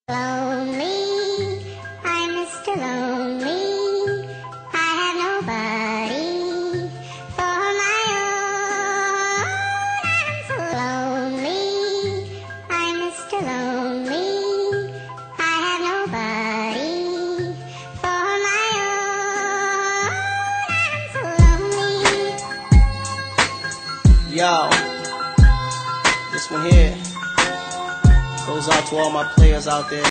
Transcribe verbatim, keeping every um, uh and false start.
Lonely, I'm Mister Lonely. I have nobody for my own. I'm so lonely, I'm Mister Lonely. I have nobody for my own. I'm so lonely. Yo, this one here goes out to all my players out there.